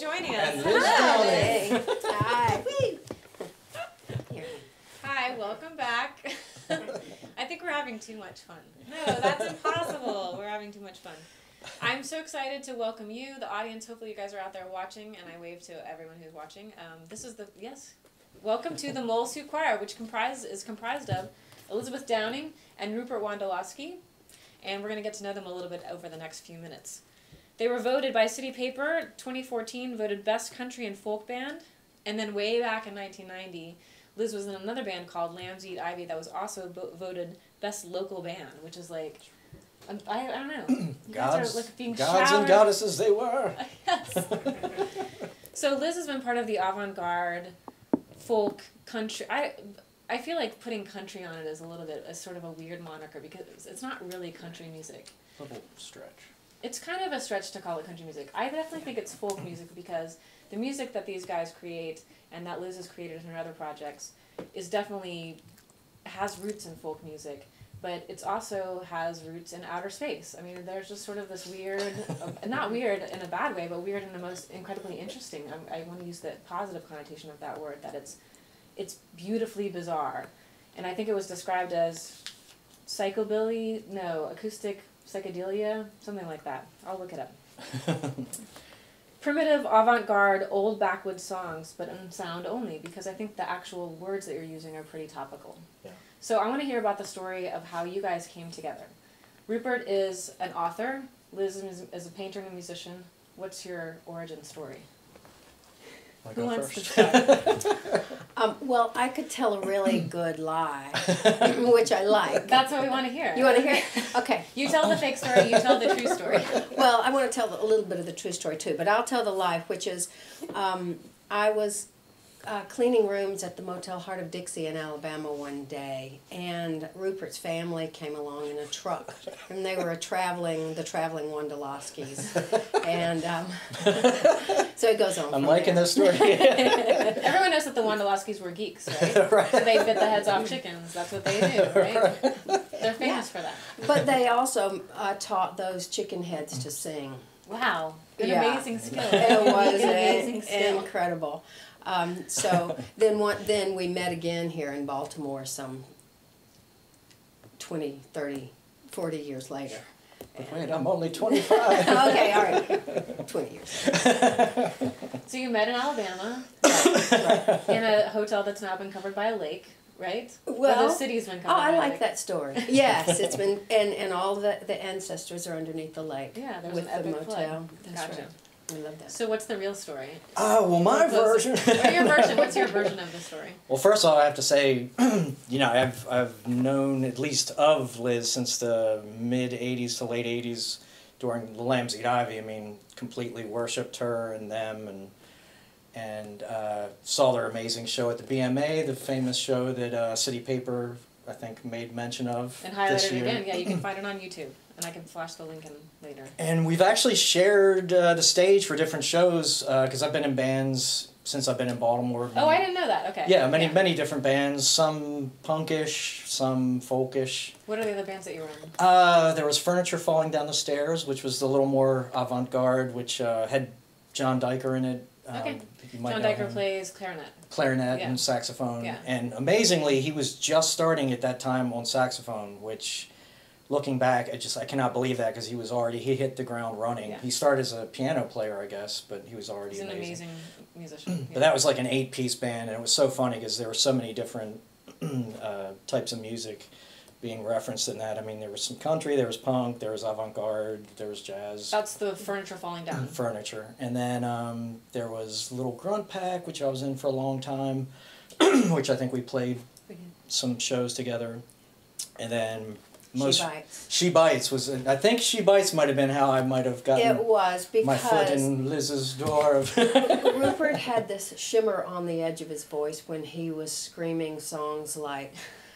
joining us. And Liz Downing. Hi. Hi, welcome back. I think we're having too much fun. No, that's impossible. We're having too much fun. I'm so excited to welcome you, the audience. Hopefully you guys are out there watching, and I wave to everyone who's watching. Welcome to the Mole Suit Choir, which is comprised of Elizabeth Downing and Rupert Wondolowski, and we're going to get to know them a little bit over the next few minutes. They were voted by City Paper 2014, voted Best Country and Folk Band, and then way back in 1990, Liz was in another band called Lambs Eat Ivy that was also voted Best Local Band, which is like, I don't know. You Gods, guys are like being gods showered. and goddesses they were. Yes. So Liz has been part of the avant-garde, folk, country. I feel like putting country on it is a little bit sort of a weird moniker because it's not really country music. Little stretch. It's kind of a stretch to call it country music. I definitely think it's folk music because the music that these guys create and that Liz has created in her other projects is definitely has roots in folk music, but it also has roots in outer space. I mean, there's just sort of this weird, not weird in a bad way, but weird in the most incredibly interesting. I want to use the positive connotation of that word, that it's beautifully bizarre. And I think it was described as acoustic psychedelia, something like that. I'll look it up. Primitive, avant-garde, old backwoods songs, but in sound only, because I think the actual words that you're using are pretty topical. Yeah. So I want to hear about the story of how you guys came together. Rupert is an author. Liz is a painter and a musician. What's your origin story? Who wants to start? Well, I could tell a really good lie, which I like. That's what we want to hear. You want to hear it? Okay. You tell the fake story, you tell the true story. Well, I want to tell a little bit of the true story too, but I'll tell the lie, which is I was cleaning rooms at the Motel Heart of Dixie in Alabama one day, and Rupert's family came along in a truck, and they were the traveling Wondolowskis, and so it goes on. I'm liking this story. Everyone knows that the Wondolowskis were geeks, right? Right. So they bit the heads off chickens. That's what they do, right? They're famous for that. But they also taught those chicken heads to sing. Wow, an Yeah. amazing skill. It was An amazing skill. incredible. So then we met again here in Baltimore some 20, 30, 40 years later. But wait, I'm only 25. Okay, all right. 20 years. So you met in Alabama, Right. in a hotel that's now been covered by a lake, right? Well, or the city's been covered Oh, by I a like lake. that story. Yes, it's been, and all the ancestors are underneath the lake. Yeah, there was with an the epic motel. flood. That's Gotcha. right. I love that. So what's the real story? Oh, well, my version. Or your version. What's your version of the story? Well, first of all, I have to say, you know, I've known at least of Liz since the mid-'80s to late '80s during the Lambs Eat Ivy. I mean, completely worshipped her and them, and saw their amazing show at the BMA, the famous show that City Paper, I think, made mention of And this highlighted it year. again. Yeah, you can find it on YouTube. And I can flash the link in later. And we've actually shared the stage for different shows, because I've been in bands since I've been in Baltimore. Oh, I didn't know that. Okay. Yeah, many different bands, some punkish, some folkish. What are the other bands that you were in? There was Furniture Falling Down the Stairs, which was a little more avant-garde, which had John Diker in it. Okay. You might John know Diker him. plays clarinet. Clarinet Yeah. and saxophone. Yeah. And amazingly, he was just starting at that time on saxophone, which, looking back, I cannot believe that, because he hit the ground running. Yeah. He started as a piano player, I guess, but he was already He's an amazing musician. But that was like an 8-piece band, and it was so funny because there were so many different types of music being referenced in that. I mean, there was some country, there was punk, there was avant-garde, there was jazz. That's the Furniture Falling Down. Furniture. And then there was Little Grunt Pack, which I was in for a long time, which I think we played some shows together. And then She Bites was, I think She Bites might have been how I might have gotten It was because my foot in Liz's door. Rupert had this shimmer on the edge of his voice when he was screaming songs like,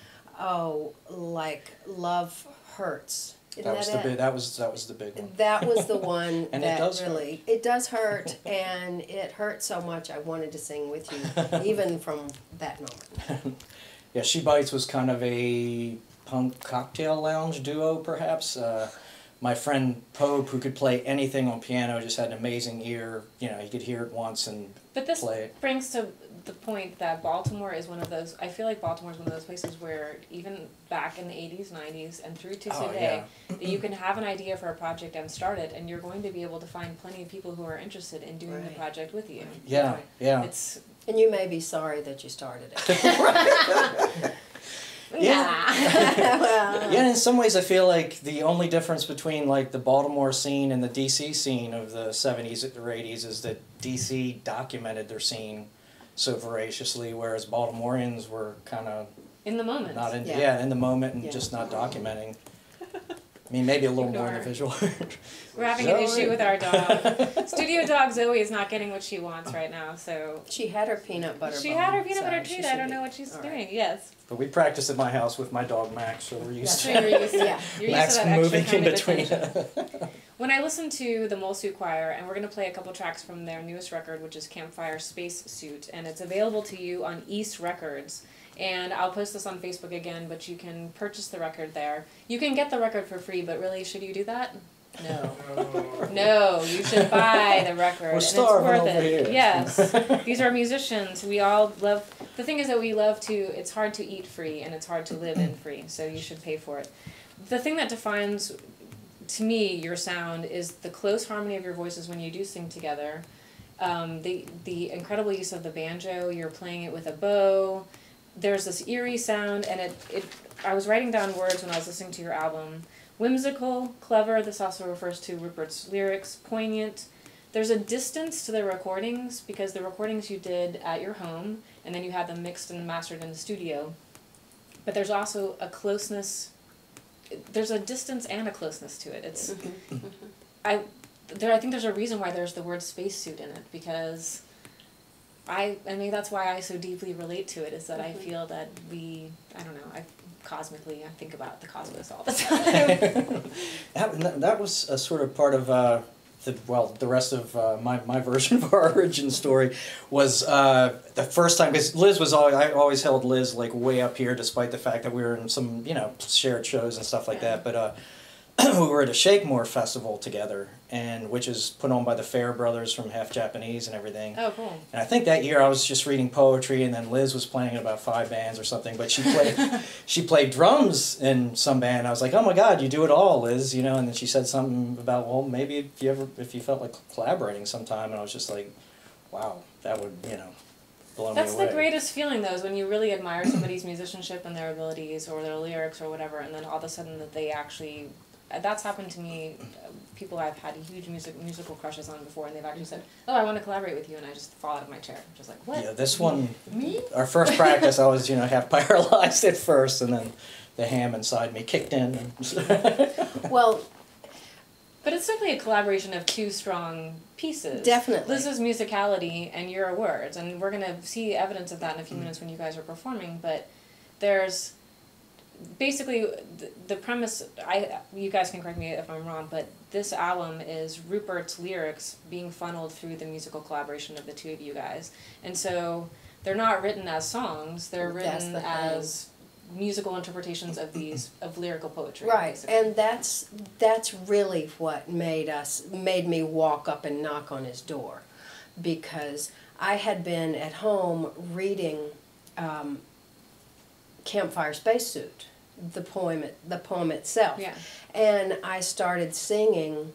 like Love Hurts. That was the big one. That was the one And that it does hurt, and it hurt so much I wanted to sing with you, even from that moment. Yeah, She Bites was kind of a punk cocktail lounge duo, perhaps. my friend Pope, who could play anything on piano, just had an amazing ear. You know, he could hear it once and But this play it. brings to the point that Baltimore is one of those, I feel like Baltimore is one of those places where even back in the 80s, 90s, and through to today, that you can have an idea for a project and start it, and you're going to be able to find plenty of people who are interested in doing the project with you. Yeah, yeah. It's And you may be sorry that you started it. yeah. Well, Yeah, in some ways I feel like the only difference between like the Baltimore scene and the DC scene of the 70s or 80s is that DC documented their scene so voraciously, whereas Baltimoreans were kind of In the moment. not in, Yeah. in the moment and Yeah. just not documenting. I mean, maybe a little more in the visual. We're having an Zoe. issue with our dog. Studio dog Zoe is not getting what she wants right now, so she had her peanut butter she bone, had her peanut so butter she treat. I should don't be know what she's all doing. right. Yes. But we practice at my house with my dog Max, so we're used So to you're used to Yeah. You're used Max to that moving extra in kind of between. attention. When I listen to the Mole Suit Choir, and we're going to play a couple tracks from their newest record, which is Campfire Spacesuit, and it's available to you on East Records. And I'll post this on Facebook again, but you can purchase the record there. You can get the record for free, but really, should you do that? No. No, you should buy the record. We're and it's starving worth over it. here. Yes. These are musicians. We all love. The thing is that we love to. It's hard to eat free, and it's hard to live in free. So you should pay for it. The thing that defines, to me, your sound is the close harmony of your voices when you do sing together. The incredible use of the banjo. You're playing it with a bow. There's this eerie sound, and it. I was writing down words when I was listening to your album. Whimsical, clever, this also refers to Rupert's lyrics, poignant. There's a distance to the recordings because the recordings you did at your home and then you had them mixed and mastered in the studio. But there's also a closeness, there's a distance and a closeness to it. It's, I think there's a reason why there's the word spacesuit in it because I mean that's why I so deeply relate to it is that I feel that I don't know, cosmically, I think about the cosmos all the time. that was a sort of part of the rest of my version of our origin story was the first time because Liz was I always held Liz like way up here despite the fact that we were in some shared shows and stuff like that, but we were at a Shakemore festival together, and which is put on by the Fair brothers from Half Japanese and everything. Oh, cool. And I think that year I was just reading poetry, and then Liz was playing in about 5 bands or something. But she played drums in some band. I was like, oh my God, you do it all, Liz, And then she said something about, well, maybe if you felt like collaborating sometime, and I was just like, wow, that would blow That's me away. the greatest feeling, though, is when you really admire somebody's musicianship and their abilities or their lyrics or whatever, and then all of a sudden that they actually. That's happened to me. People I've had huge musical crushes on before, and they've actually said, "Oh, I want to collaborate with you," and I just fall out of my chair, just like, "What?" Yeah, this one. Me? Our first practice, I was half paralyzed at first, and then the ham inside me kicked in. Well, But it's simply a collaboration of two strong pieces. Definitely. Liz's musicality and your words, and we're going to see evidence of that in a few minutes when you guys are performing, but there's basically the premise, you guys can correct me if I'm wrong, but this album is Rupert's lyrics being funneled through the musical collaboration of the two of you guys. And so they're not written as songs, they're written as musical interpretations of lyrical poetry. right, basically. and that's really what made me walk up and knock on his door, because I had been at home reading Campfire Spacesuit, the poem itself, Yeah. and I started singing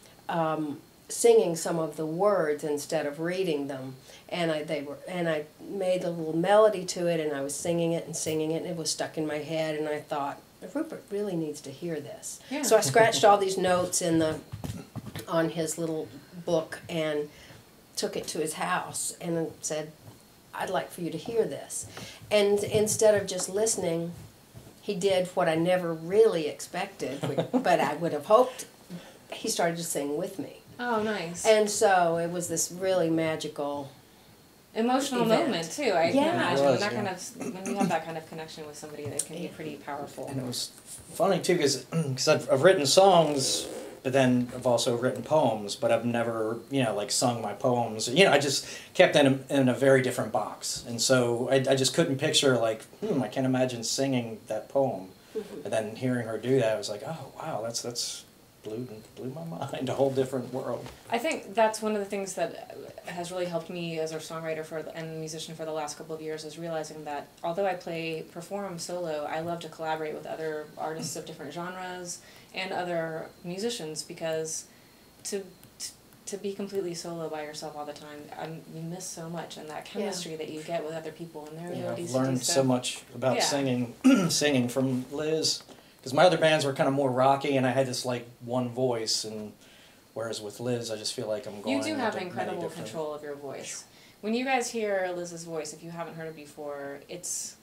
some of the words instead of reading them, and I made a little melody to it, and I was singing it, and it was stuck in my head, and I thought, Rupert really needs to hear this. Yeah. So I scratched all these notes on his little book and took it to his house and said, I'd like for you to hear this. And instead of just listening, he did what I never really expected, but I would have hoped. He started to sing with me. Oh, nice. And so it was this really magical Emotional event. moment, too. I can Yeah. imagine. It was, when you have that kind of connection with somebody, that can be pretty powerful. And it was funny too because I've written songs, but then I've also written poems, but I've never like sung my poems. I just kept them in a very different box, and so I just couldn't picture like I can't imagine singing that poem. And then hearing her do that, I was like, oh wow, that's blew my mind. A whole different world. I think that's one of the things that has really helped me as a songwriter and musician for the last couple of years, is realizing that although I perform solo, I love to collaborate with other artists of different genres and other musicians, because to be completely solo by yourself all the time, you miss so much, and that chemistry that you get with other people and their abilities to do I've learned so much about singing from Liz, because my other bands were kind of more rocky, and I had this like one voice, and whereas with Liz, I just feel like I'm going. You do have incredible control of your voice. When you guys hear Liz's voice, if you haven't heard it before, it's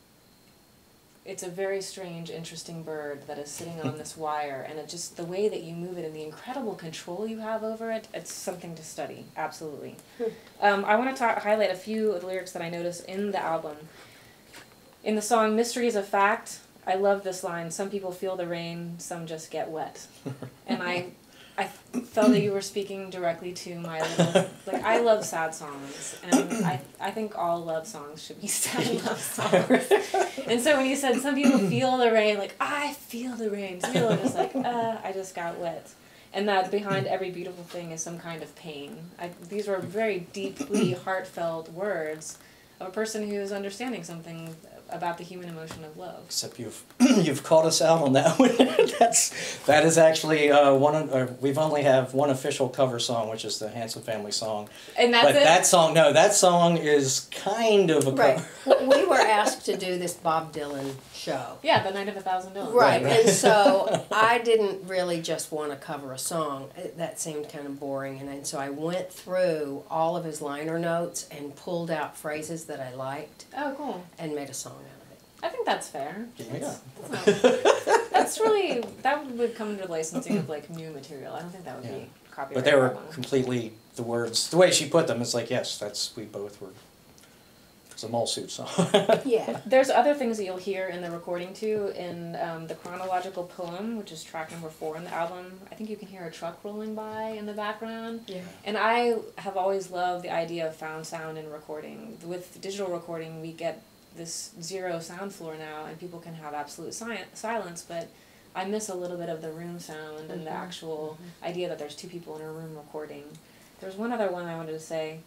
a very strange, interesting bird that is sitting on this wire, and it just, the way that you move it and the incredible control you have over it, it's something to study, absolutely. I want to highlight a few of the lyrics that I noticed in the album. In the song "Mystery is a Fact," I love this line, "Some people feel the rain, some just get wet." And I felt that you were speaking directly to my little, like, I love sad songs, and I think all love songs should be sad love songs. And so when you said some people feel the rain, like, I feel the rain, some people are just like, I just got wet. And that behind every beautiful thing is some kind of pain. These were very deeply heartfelt words of a person who's understanding something about the human emotion of love. Except you've called us out on that one. that is actually we've only have one official cover song, which is the Hanson Family song. And that's it? That song is kind of a cover. Right. We were asked to do this Bob Dylan show. Yeah, The Night of a Thousand Dylan. Right, and so I didn't really just want to cover a song. That seemed kind of boring, and so I went through all of his liner notes and pulled out phrases that I liked. Oh, cool. And made a song out of it. I think that's fair. Yeah. That's really, that would come under licensing of like new material. I don't think that would be copyright. But they were completely, the words, the way she put them, it's like, yes, we both were. It's a mole suit song. Yeah. There's other things that you'll hear in the recording too, in the chronological poem, which is track number 4 in the album. I think you can hear a truck rolling by in the background. Yeah. And I have always loved the idea of found sound in recording. With digital recording, we get this zero sound floor now, and people can have absolute silence, but I miss a little bit of the room sound and the actual idea that there's 2 people in a room recording. There's one other one I wanted to say.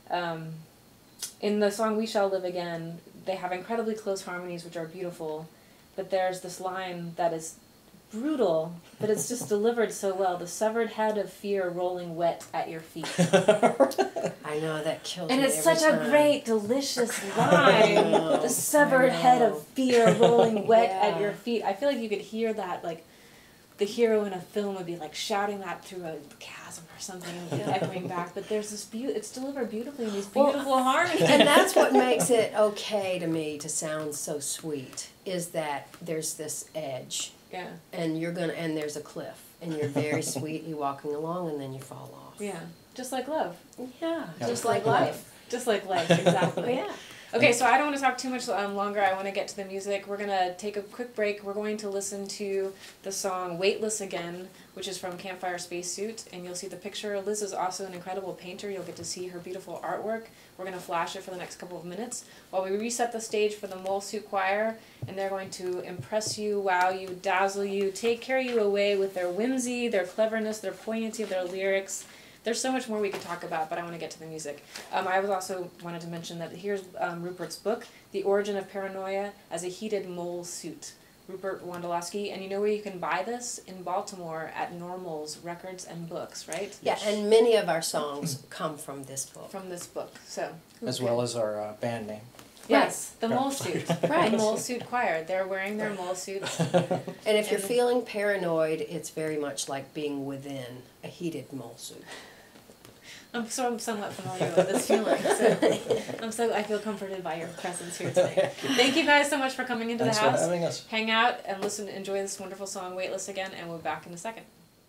In the song "We Shall Live Again," they have incredibly close harmonies, which are beautiful, but there's this line that is brutal, but it's just delivered so well. "The severed head of fear rolling wet at your feet." I know, that kills and me it's every such time. a great, delicious line. "The severed head of fear rolling wet at your feet." I feel like you could hear that, like, the hero in a film would be like shouting that through a chasm or something, echoing back. But there's this it's delivered beautifully in these beautiful harmonies. And that's what makes it okay to me to sound so sweet, is that there's this edge. Yeah. And and there's a cliff, and you're very sweetly walking along, and then you fall off. Yeah. Just like love. Yeah. Just like life. Just like life, exactly. Yeah. Okay, so I don't want to talk too much longer. I want to get to the music. We're going to take a quick break. We're going to listen to the song "Weightless Again," which is from Campfire Spacesuit, and you'll see the picture. Liz is also an incredible painter. You'll get to see her beautiful artwork. We're going to flash it for the next couple of minutes while we reset the stage for the Mole Suit Choir, and they're going to impress you, wow you, dazzle you, carry you away with their whimsy, their cleverness, their poignancy of their lyrics. There's so much more we could talk about, but I want to get to the music. I was also wanted to mention that here's Rupert's book, "The Origin of Paranoia as a Heated Mole Suit." Rupert Wondolowski, and you know where you can buy this? In Baltimore at Normal's Records and Books, right? Yeah, and many of our songs come from this book. From this book, so. As well as our band name. Yes, the Mole Suit. Right. The Mole Suit Choir. They're wearing their mole suits. And if you're feeling paranoid, it's very much like being within a heated mole suit. I'm somewhat familiar with this feeling, so I feel comforted by your presence here today. Thank you guys so much for coming into Thanks the house. for having us. Hang out and enjoy this wonderful song, "Weightless Again," and we'll be back in a second.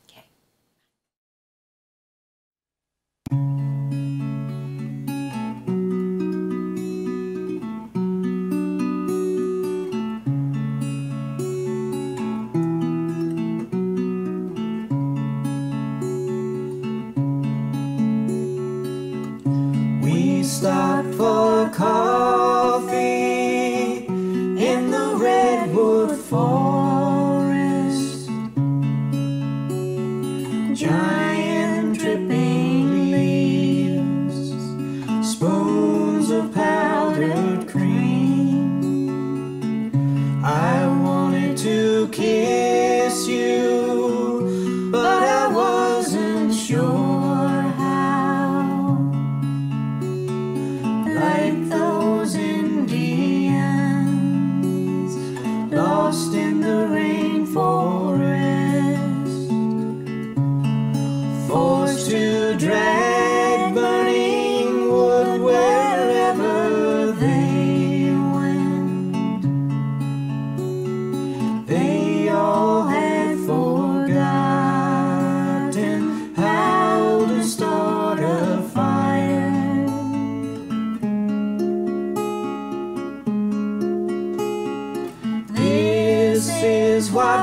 Stopped for coffee in the redwood forest.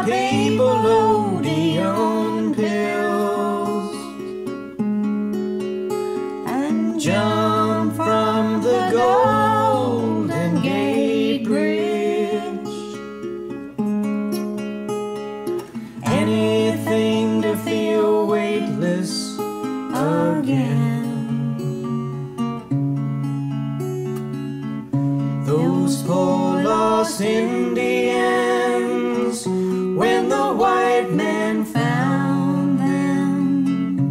why people OD on pills and jump from the Golden Gate Bridge. Anything to feel weightless again. Those poor lost Indians, when the white man found them,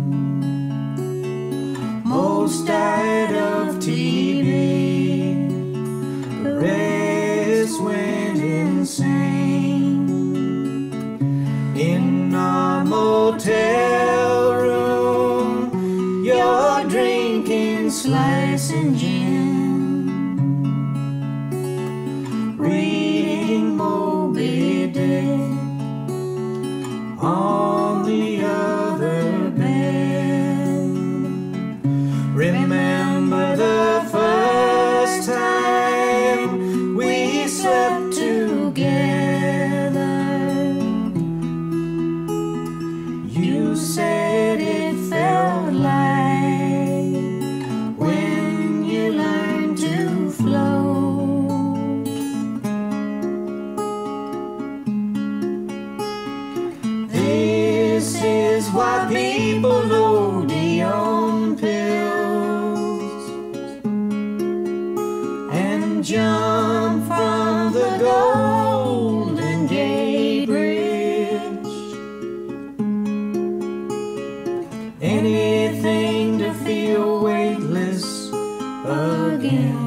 most died of TB, the rest went insane. In our motel room, you're drinking, slicing gin, reading Moby Dick on the other bed. Remember the first time we slept together? You said it felt like when you learned to float. This is why people OD on pills and jump from the Golden Gate Bridge. Anything to feel weightless again.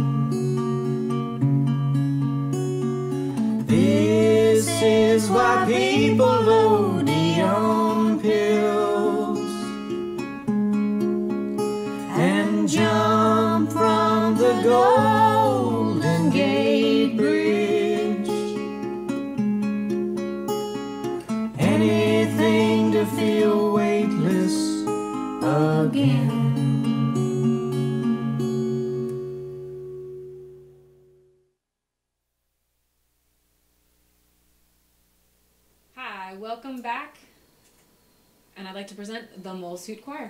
This is why people OD on pills and jump from the Golden Gate Bridge. Anything to feel weightless again. Hi, welcome back. And I'd like to present the Mole Suit Choir.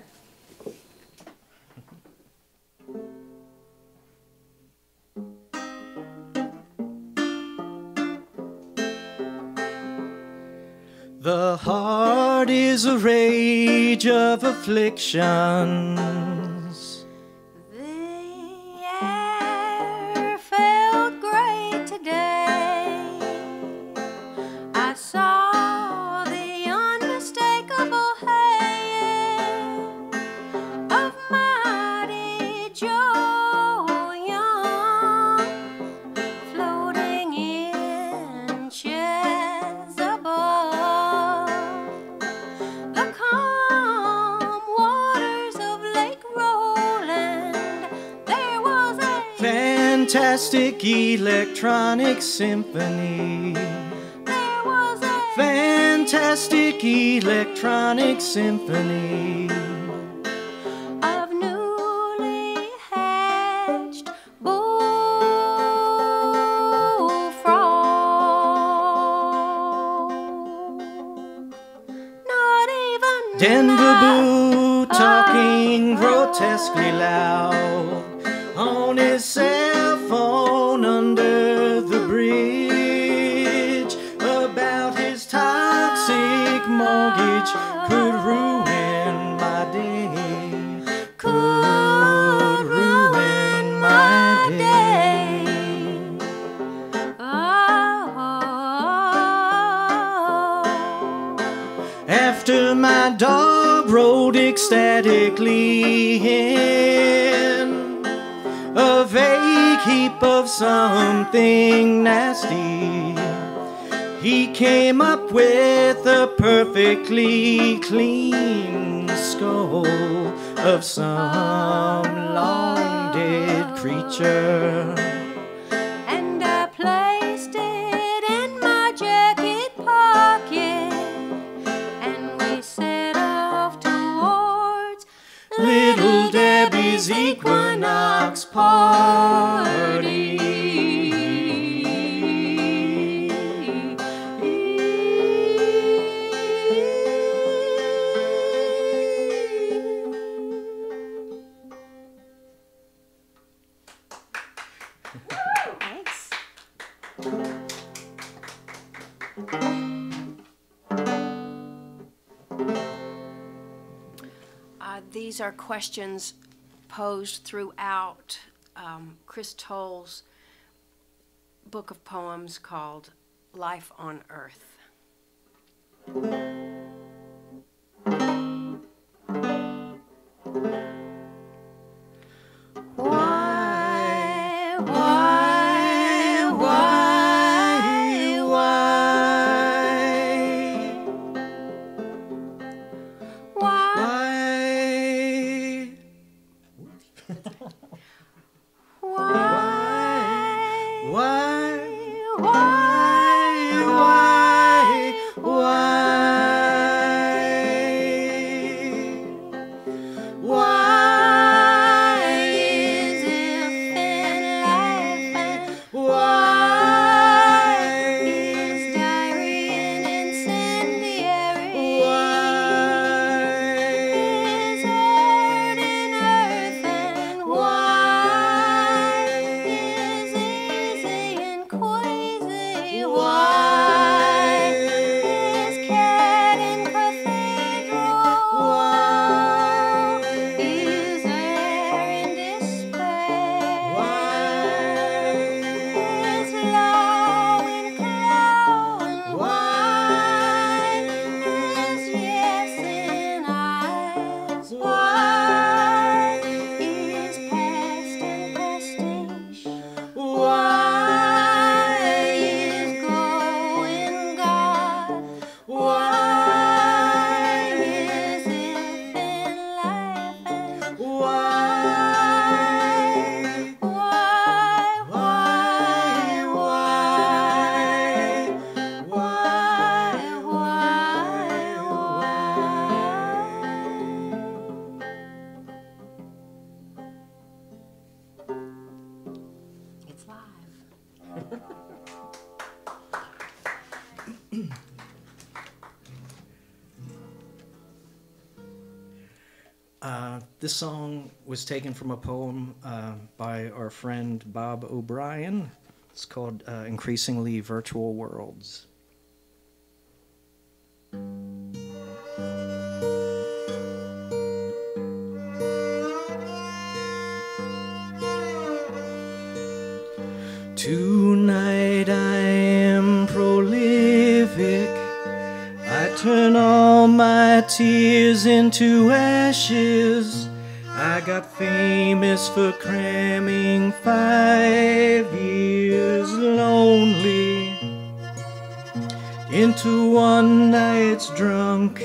The heart is a rage of afflictions. The air felt great today. I saw the unmistakable hand of mighty Joe Young floating in chairs above the calm waters of Lake Roland. There was a Fantastic electronic symphony. there was a Fantastic electronic symphony. of newly hatched bullfrogs. Not even Denver I- Boo talking grotesquely loud on his cell phone under the bridge about his toxic mortgage could ruin my day. Could ruin my day. Oh. After my dog rode ecstatically in a vague heap of something nasty, he came up with a perfectly clean skull of some long dead creature. And I placed it in my jacket pocket, and we set off towards Little Debbie's Equinox Party. these are questions posed throughout Chris Toll's book of poems called Life on Earth. This song was taken from a poem by our friend Bob O'Brien. It's called Increasingly Virtual Worlds. Tonight I am prolific. I turn all my tears into ashes. I got famous for cramming 5 years lonely into one night's drunk.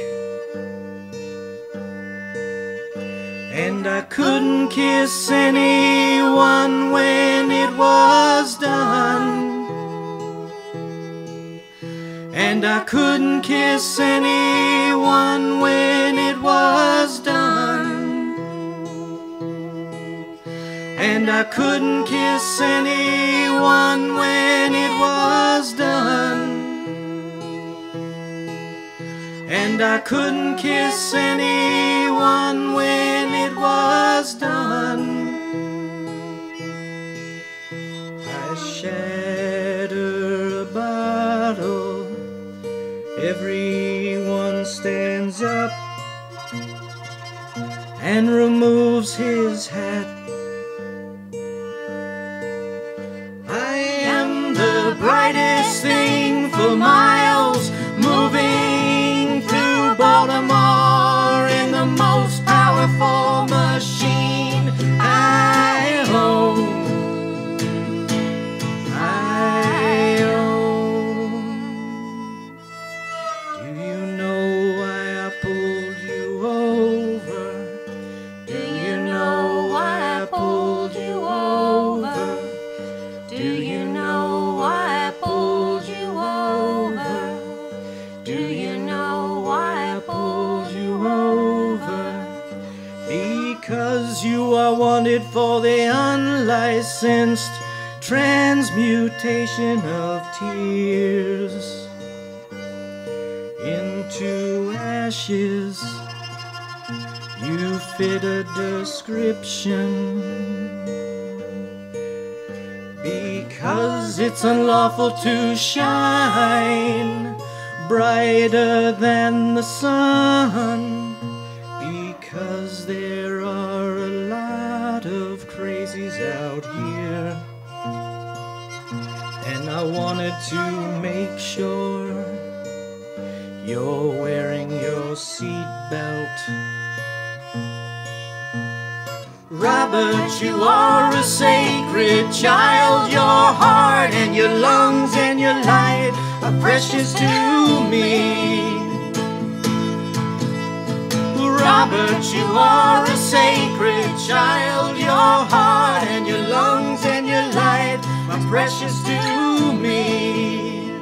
And I couldn't kiss anyone when it was done. And I couldn't kiss anyone when it was done. And I couldn't kiss anyone when it was done. And I couldn't kiss anyone when it was done. I shatter a bottle. Everyone stands up and removes his hat. I am the brightest thing for miles, moving through Baltimore in the most powerful machine I own. Do you know why I pulled you over? Do you know why I pulled you over? Do you know why I pulled you over? Do you know why I pulled you over? Because you are wanted for the unlicensed transmutation of tears into ashes. You fit a description. Because it's unlawful to shine brighter than the sun. Because 'cause there are a lot of crazies out here. And I wanted to make sure you're wearing your seatbelt. Robert, you are a sacred child. Your heart and your lungs and your light are precious to me. Robert, you are a sacred child. Your heart and your lungs and your light are precious to me.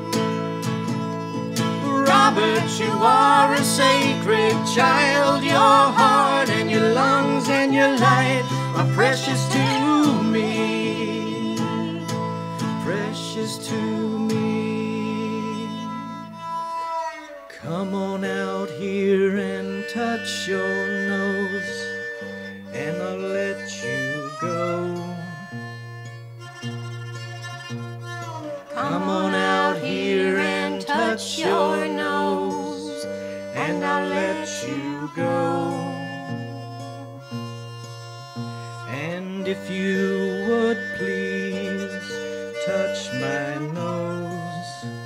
Robert, you are a sacred child. Your heart and your lungs and your light are precious to me. Precious to me. Come on out here and touch your nose, and I'll let you go. Come on out here and touch your nose, and I'll let you go. And if you would please touch my nose,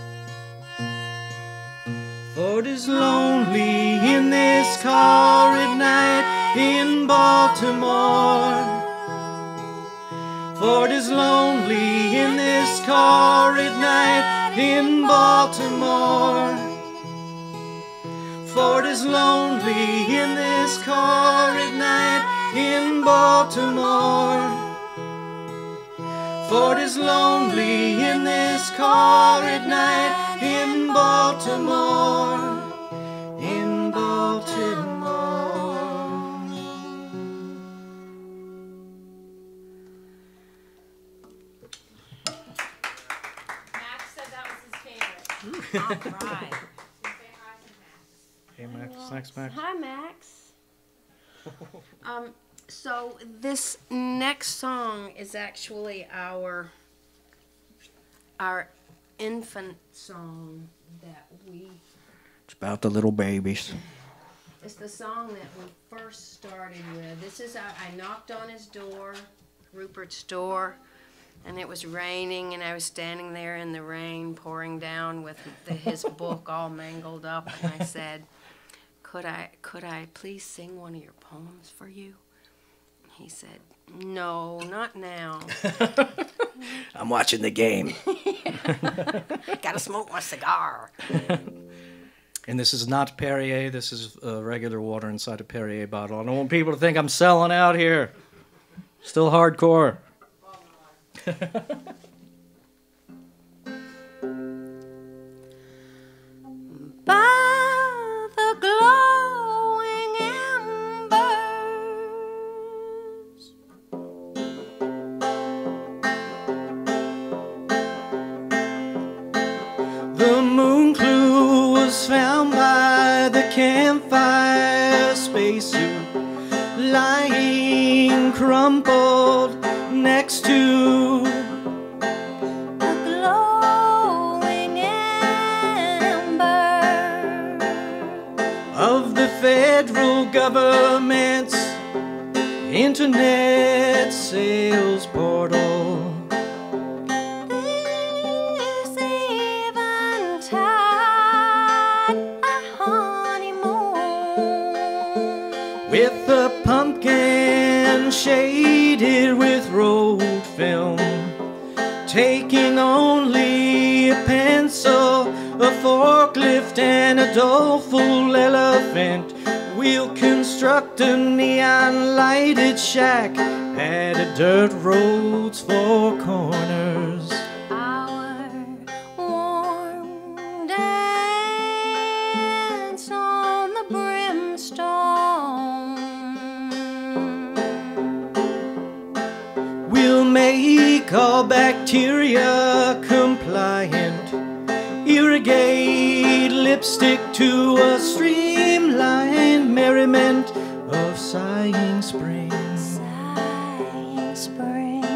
for it is lonely in this car at night in Baltimore. For it is lonely in this car at night in Baltimore. For it is lonely in this car at night in Baltimore. For it is lonely in this car at night in Baltimore. In Baltimore. All right. Hey Max, thanks Max. Hi, Max. So this next song is actually our infant song that we. It's about the little babies. It's the song that we first started with. This is I knocked on his door, Rupert's door. And it was raining, and I was standing there in the rain pouring down with his book all mangled up. And I said, could I please sing one of your poems for you? He said, no, not now. I'm watching the game. Gotta smoke my cigar. And this is not Perrier. This is regular water inside a Perrier bottle. I don't want people to think I'm selling out here. Still hardcore. By the glowing embers, The moon clue was found by the Campfire Spacesuit, lying crumpled next to the glowing ember of the federal government's internet sales portal. This eventide a honeymoon With a pumpkin shaded with rolled film, taking only a pencil, a forklift, and a doleful elephant, we'll construct a neon-lighted shack at a dirt road's four corners. our warm dance on the brimstone. We'll make all bacteria compliant, irrigate lipstick to a streamlined merriment of sighing springs. Sighing springs.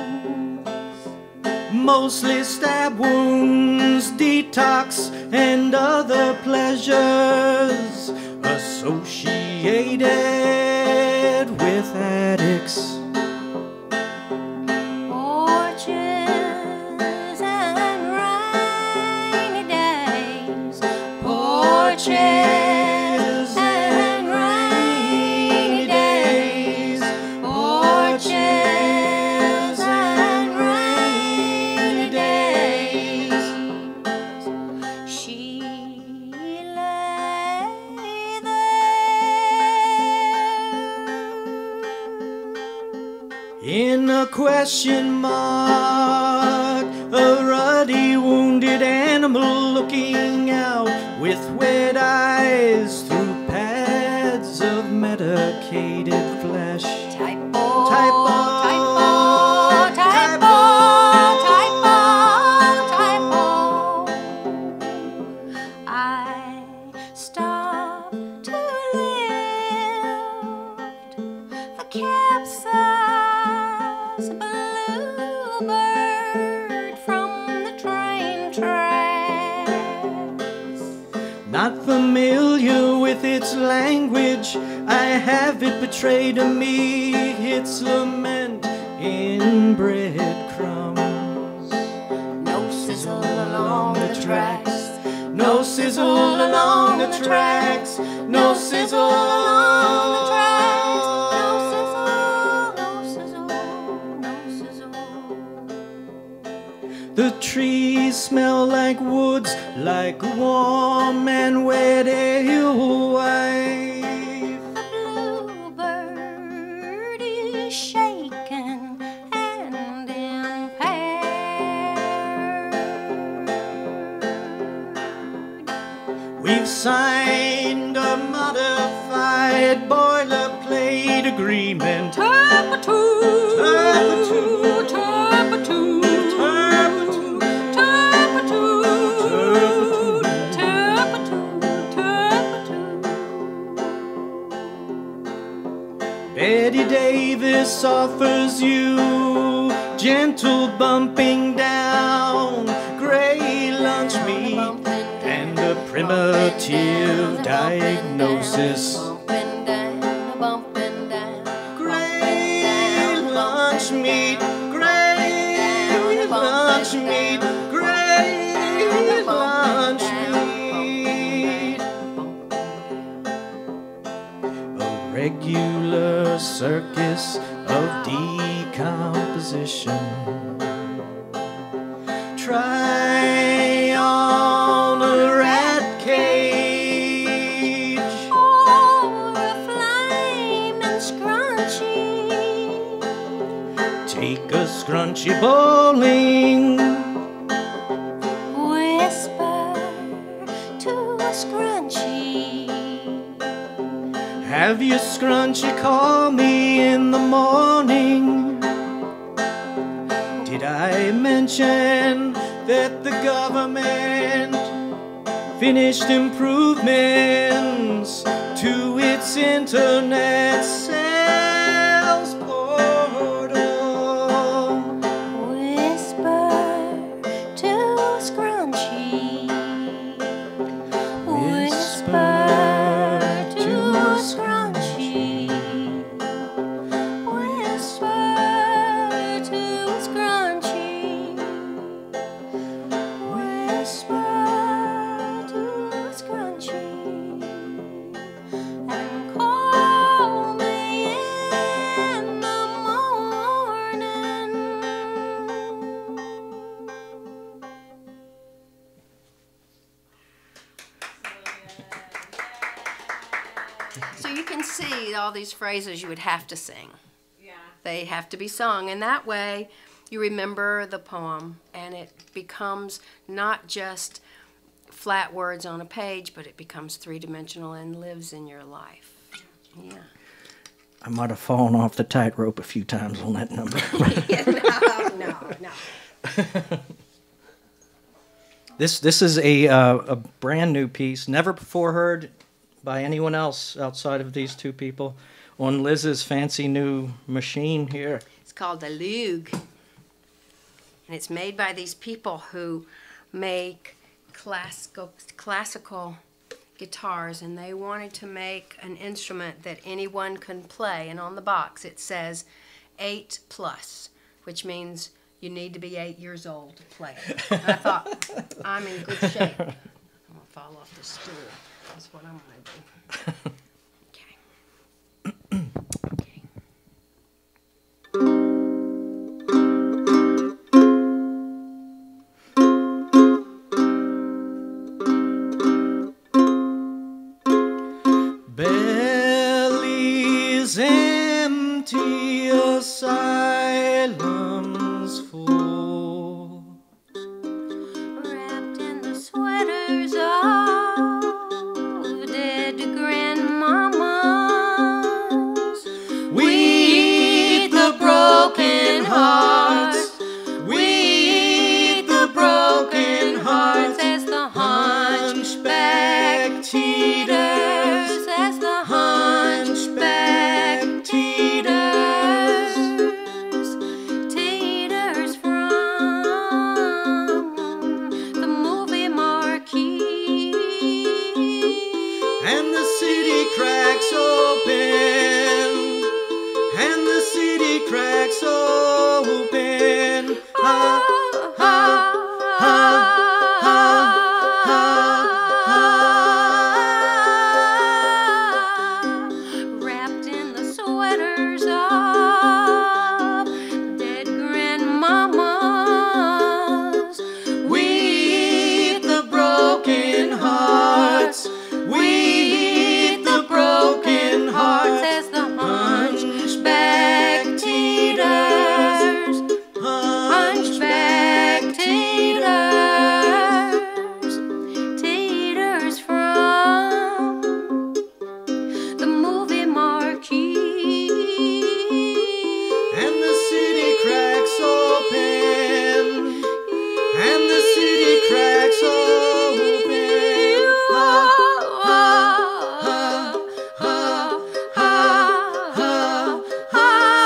Mostly stab wounds, detox, and other pleasures associated lakes. Porches and rainy days. Porches and rainy days. Porches and rainy days. She lay there In a question mark, a ruddy wounded animal looking out with wet eyes through pads of medicated flesh. Typo, Typo, typo, typo, typo, typo. I stopped to lift the capsized bluebird from the train tracks. Not familiar with its language, I have it betrayed to me its lament in breadcrumbs. No sizzle along the tracks. No sizzle along the tracks. No sizzle along the tracks. No sizzle, no sizzle, no sizzle. The trees smell like woods, like a warm and wet alewife. The bluebird is shaken and impaired. We've signed a modified boilerplate agreement. Turpitude, Turpitude, turpitude, turpitude, turpitude, turpitude, turpitude. Betty Davis offers you gentle bumping down, gray lunch meat, and a primitive diagnosis. Bumping down, bumping down. Gray lunch meat, gray lunch meat, gray lunch meat. A regular circus of decomposition. Try on a rat cage. Or a flame and scrunchy. Take a scrunchy bowling. Whisper to a scrunchy. Have your scrunchy call me in the morning. Did I mention that the government finished improvements to its internet sales portal? Whisper to a scrunchy. Whisper to a scrunchy. Whisper to a scrunchy. Whisper to a scrunchy. And call me in the morning. So you can see all these phrases you would have to sing. Yeah. They have to be sung, and that way you remember the poem, and it becomes not just flat words on a page, but it becomes three-dimensional and lives in your life. Yeah. I might have fallen off the tightrope a few times on that number. No. This is a brand new piece, never before heard by anyone else outside of these two people, on Liz's fancy new machine here. It's called a Lug, and it's made by these people who make classical guitars, and they wanted to make an instrument that anyone can play. And on the box it says 8+, which means you need to be 8 years old to play it. And I thought, I'm in good shape. I'm gonna fall off the stool. That's what I'm gonna do. Okay. Okay. Bellies empty, asylums full. Wrapped in the sweaters of dead grandmamas, We eat the broken hearts. We eat the broken hearts. as the hunchback teeters, as the hunchback teeters. teeters from the movie marquee. And the city cracks open. And the city cracks open. Ha, ha, ha, ha, ha, ha. Wrapped in the sweaters of dead grandmamas, We eat the broken hearts. We eat the broken hearts. as the Hunchback teeters. hunchback teeters, teeters from the movie marquee. And the city cracks open. And the city cracks open. Ha, ha, ha, ha, ha, ha, ha.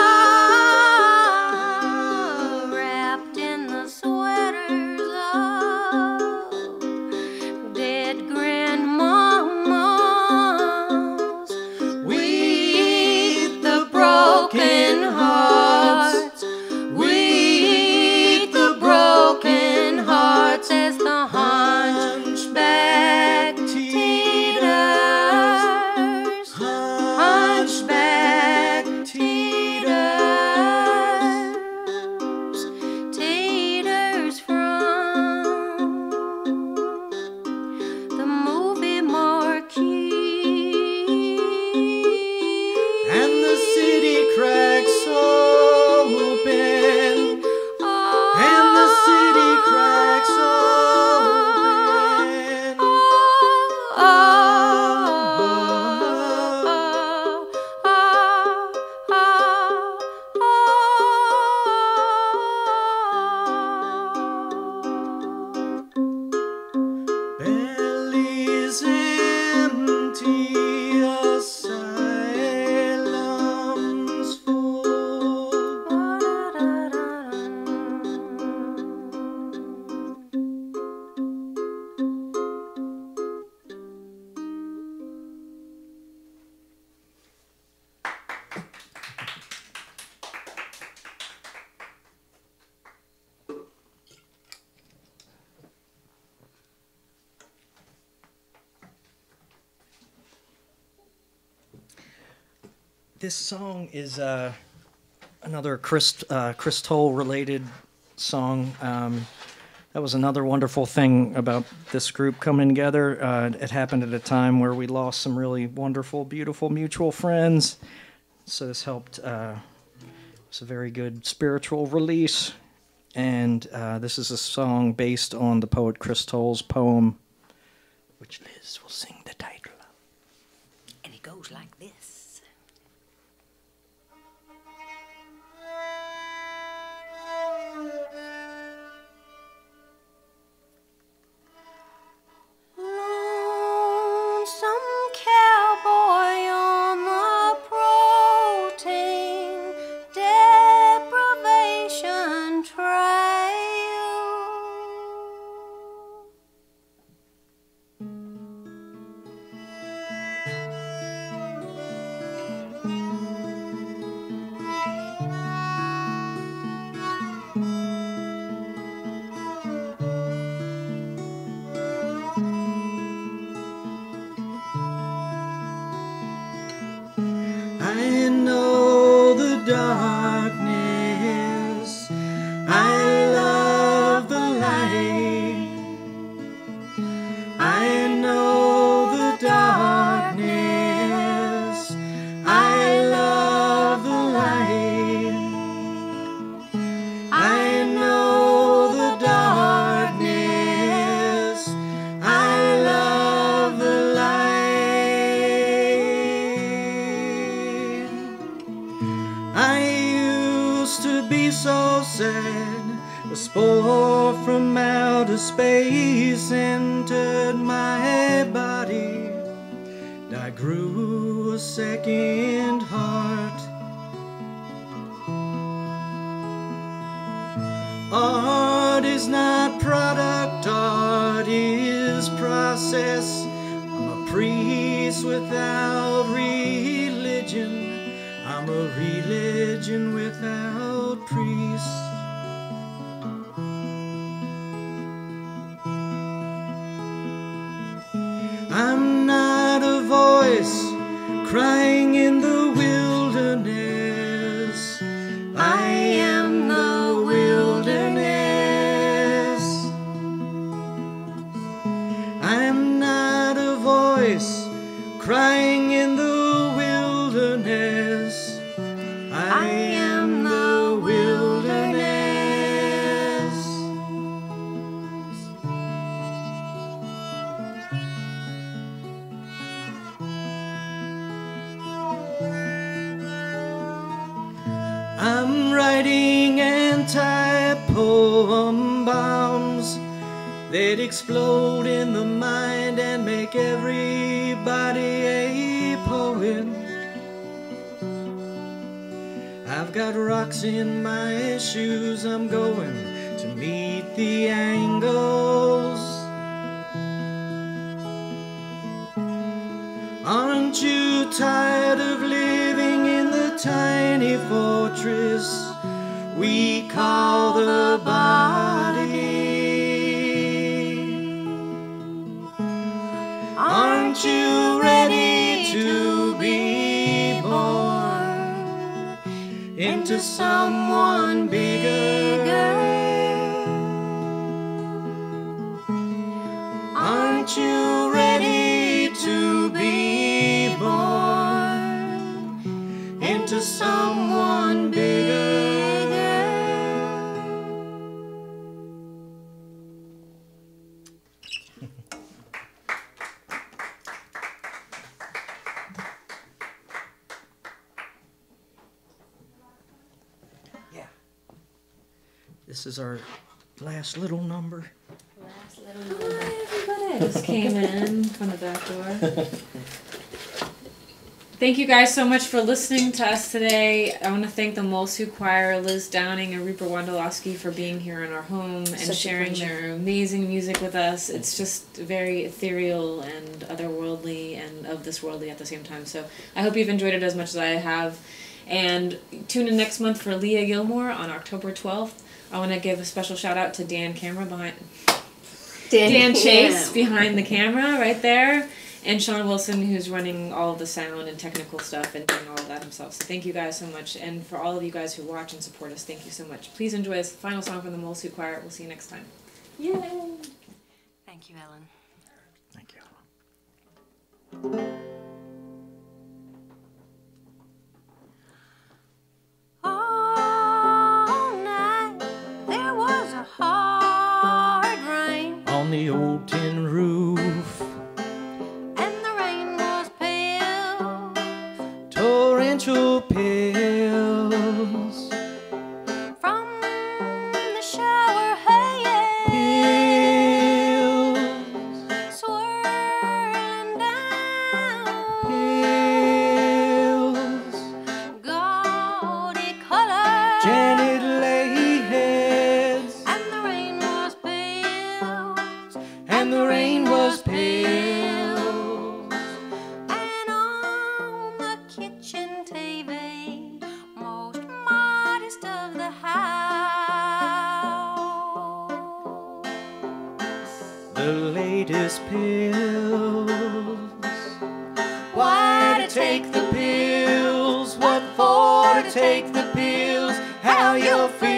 Wrapped in the sweaters of dead grandmamas, We eat the broken hearts. We eat the broken hearts. as the Hunchback teeters. Hunchback teeters. teeters from the movie marquee. And the city cracks open. And the city cracks open. Bellies empty, asylums full. This song is another Chris Toll related song. That was another wonderful thing about this group coming together. It happened at a time where we lost some really wonderful, beautiful mutual friends. So this helped. It's a very good spiritual release. And this is a song based on the poet Chris Toll's poem, which Liz will sing the title of. And it goes like this. Lonesome cowboy on the protein deprivation trail. sad. A spore from outer space entered my body, and I grew a second heart. Art is not product, art is process. I'm a priest without religion, I'm a religion without priests. I'm not a voice crying in the wilderness, I am the wilderness. I'm not a voice crying in the wilderness, I am the wilderness. I'm writing anti-poem bombs that explode in the mind and make everybody a poet. I've got rocks in my shoes, I'm going to meet the angles. Aren't you tired of living in the tiny fortress we call the body? Aren't you ready to be born into someone bigger? Aren't you ready to be born into someone bigger? Yeah. This is our last little number. Last little number. Hi, everybody. I just came in from the back door. Thank you guys so much for listening to us today. I want to thank the Mulsu Choir, Liz Downing and Rupert Wondolowski for being here in our home and sharing their amazing music with us. It's just very ethereal and otherworldly and of this worldly at the same time. So I hope you've enjoyed it as much as I have. And tune in next month for Leah Gilmore on October 12th. I want to give a special shout out to Dan Chase behind the camera right there. And Sean Wilson, who's running all of the sound and technical stuff and doing all of that himself. So thank you guys so much. And for all of you guys who watch and support us, thank you so much. Please enjoy this final song from the Mulsu Choir. We'll see you next time. Yay! Thank you, Ellen. Thank you. All night there was a hard rain, On the old tin roof, and the rain was pale. torrential pills, From the shower, hey, pills, swirling down, pills. gaudy color, Janet lay heads, and the rain was pale, and the rain was pale. and on the kitchen TV, most modest of the house, The latest pills. why to take the pills? What for to take the pills? How you'll feel.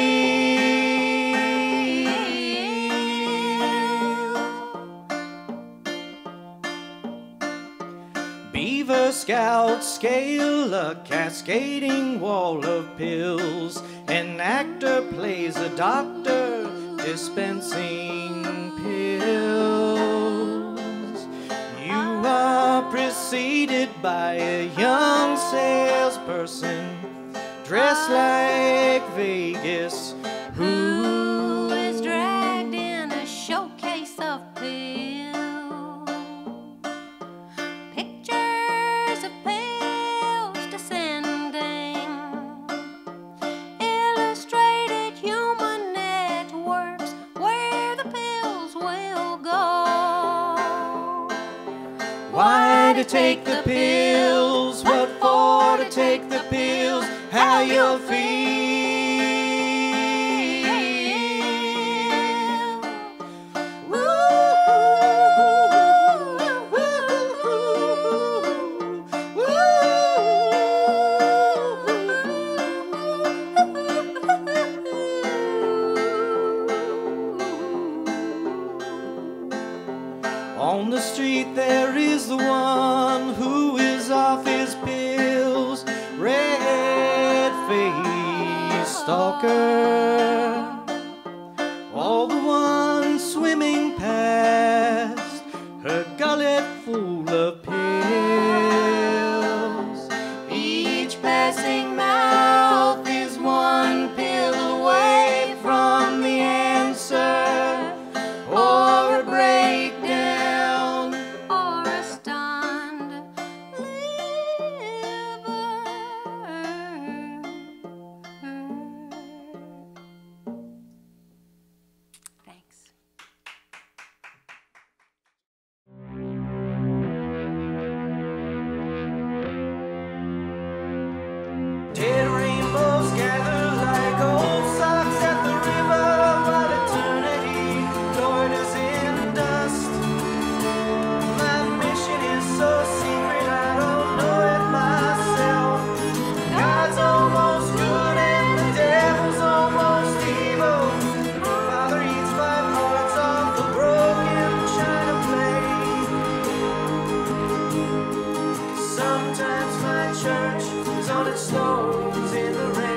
Beaver Scout scale, a cascading wall of pills. An actor plays a doctor dispensing pills. You are preceded by a young salesperson dressed like Vegas, Who is dragged in a showcase of pills? Pictures of pills descending, illustrated human networks where the pills will go. why to take the pills, what for to take the pills, how you'll feel. On the street there is the one who is off his pills, red-faced stalker. All the ones swimming past, her gullet full of pills. Each passing mouth is one pill away from the answer, or a breakdown, Or a stunned liver. Thanks. Dead rainbows gather like old socks at the river, while eternity loiters in dust. My mission is so secret I don't know it myself. God's almost good and the devil's almost evil. Father eats 5 hearts off the broken china plate. Sometimes my church is on its stones in the rain.